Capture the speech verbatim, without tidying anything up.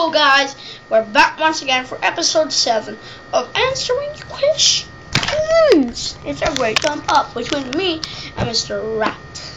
Hello guys, we're back once again for episode seven of answering questions. It's a great time up between me and Mister Rat.